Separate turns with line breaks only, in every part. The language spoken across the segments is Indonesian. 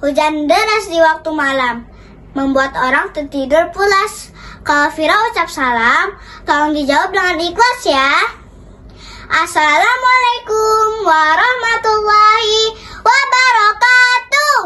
Hujan deras di waktu malam membuat orang tertidur pulas. Kalau Vira ucap salam, tolong dijawab dengan ikhlas ya. Assalamualaikum warahmatullahi wabarakatuh.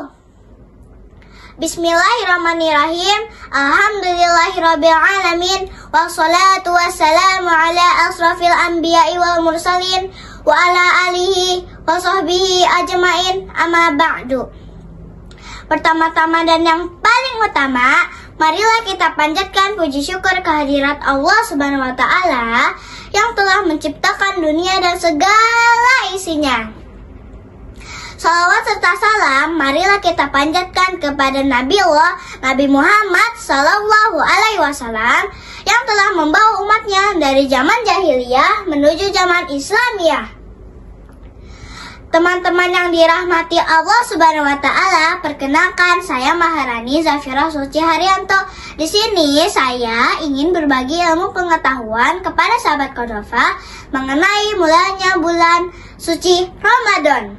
Bismillahirrahmanirrahim. Alhamdulillahirrabbilalamin. Wassalatu wassalamu ala asrafil anbiya'i wal mursalin wa ala alihi wa sahbihi ajma'in, amma ba'du. Pertama-tama dan yang paling utama, marilah kita panjatkan puji syukur kehadirat Allah Subhanahu wa Ta'ala yang telah menciptakan dunia dan segala isinya. Salawat serta salam marilah kita panjatkan kepada Nabi Allah, Nabi Muhammad Sallallahu Alaihi Wasallam yang telah membawa umatnya dari zaman jahiliyah menuju zaman Islamiyah. Teman-teman yang dirahmati Allah Subhanahu wa Ta'ala, perkenalkan saya Maharani Zafira Suci Haryanto. Di sini saya ingin berbagi ilmu pengetahuan kepada sahabat Qaddafa mengenai mulanya bulan suci Ramadan.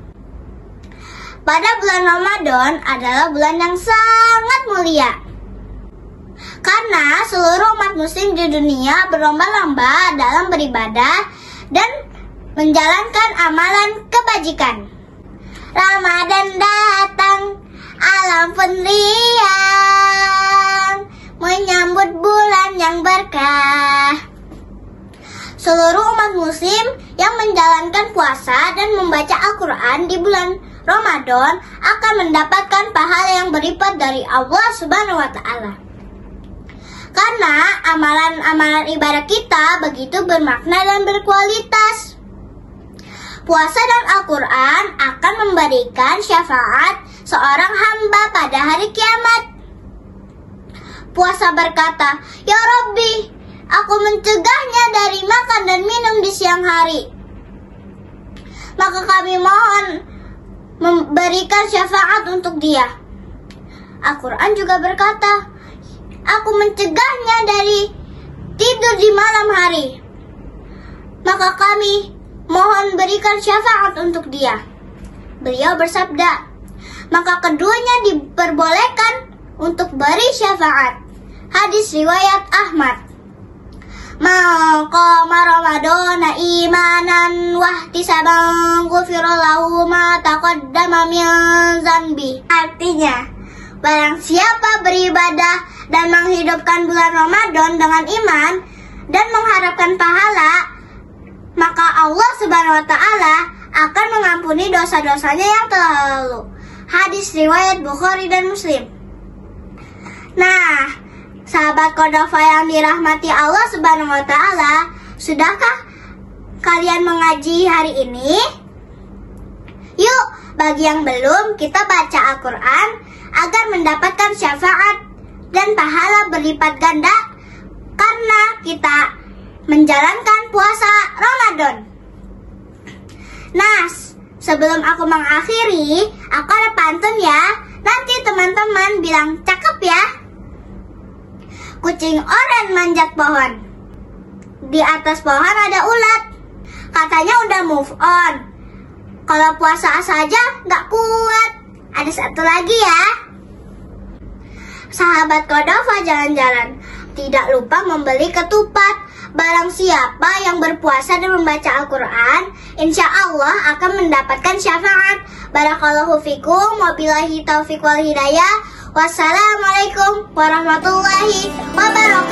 Pada bulan Ramadan adalah bulan yang sangat mulia, karena seluruh umat muslim di dunia berlomba-lomba dalam beribadah dan menjalankan amalan kebajikan. Ramadan datang, alam pun riang, menyambut bulan yang berkah. Seluruh umat muslim yang menjalankan puasa dan membaca Al-Quran di bulan Ramadan akan mendapatkan pahala yang berlipat dari Allah Subhanahu wa Ta'ala. Karena amalan-amalan ibadah kita begitu bermakna dan berkualitas. Puasa dan Al-Quran akan memberikan syafaat seorang hamba pada hari kiamat. Puasa berkata, "Ya Rabbi, aku mencegahnya dari makan dan minum di siang hari. Maka kami mohon memberikan syafaat untuk dia." Al-Quran juga berkata, "Aku mencegahnya dari tidur di malam hari. Maka kami mohon berikan syafaat untuk dia." Beliau bersabda, "Maka keduanya diperbolehkan untuk beri syafaat." Hadis riwayat Ahmad. "Man qama Ramadana imanan wahtisaban ghufira lahu ma taqaddama min dzanbi." Artinya, barang siapa beribadah dan menghidupkan bulan Ramadan dengan iman dan mengharapkan pahala, maka Allah Subhanahu wa Ta'ala akan mengampuni dosa-dosanya yang telah lalu. Hadis riwayat Bukhari dan Muslim. Nah, sahabat Qaddafa yang dirahmati Allah Subhanahu wa Ta'ala, sudahkah kalian mengaji hari ini? Yuk, bagi yang belum, kita baca Al-Quran agar mendapatkan syafaat dan pahala berlipat ganda karena kita menjalankan puasa Ramadan. Nah, sebelum aku mengakhiri, aku ada pantun ya. Nanti teman-teman bilang cakep ya. Kucing oren manjat pohon, di atas pohon ada ulat, katanya udah move on. Kalau puasa saja nggak kuat. Ada satu lagi ya. Sahabat Qaddafa jalan-jalan, tidak lupa membeli ketupat. Barang siapa yang berpuasa dan membaca Al-Quran, insya Allah akan mendapatkan syafaat. Barakallahu fikum, wabillahi taufiq wal hidayah. Wassalamualaikum warahmatullahi wabarakatuh.